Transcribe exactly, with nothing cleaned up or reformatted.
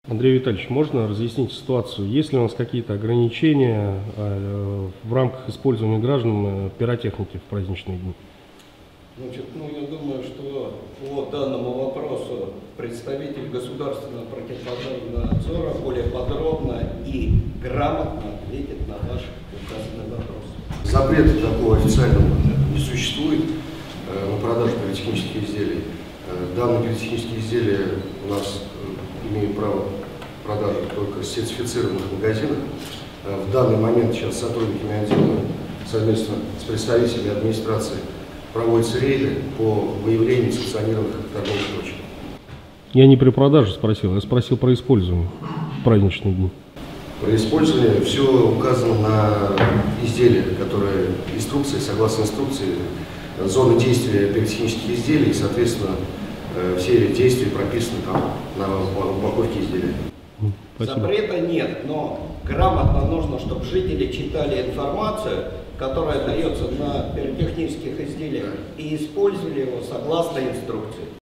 Андрей Витальевич, можно разъяснить ситуацию? Есть ли у нас какие-то ограничения э, в рамках использования граждан пиротехники в праздничные дни? Значит, ну, я думаю, что по данному вопросу представитель государственного противопожарного надзора более подробно и грамотно ответит на ваш указанный вопрос. Запрета такого официального не существует э, на продажу пиротехнических изделий. Э, данные пиротехнические изделия у нас э, имеют право продажи только в сертифицированных магазинах. Э, в данный момент сейчас сотрудниками отдела совместно с представителями администрации проводятся рейды по выявлению санкционированных торговых точек. Я не при продаже спросил, я спросил про использование в праздничные дни. Про использование все указано на изделия, которые инструкции, согласно инструкции, зоны действия пиротехнических изделий, и, соответственно, все действия прописаны там на упаковке изделия. Спасибо. Запрета нет, но грамотно нужно, чтобы жители читали информацию, которая дается на пиротехнических изделиях, и использовали его согласно инструкции.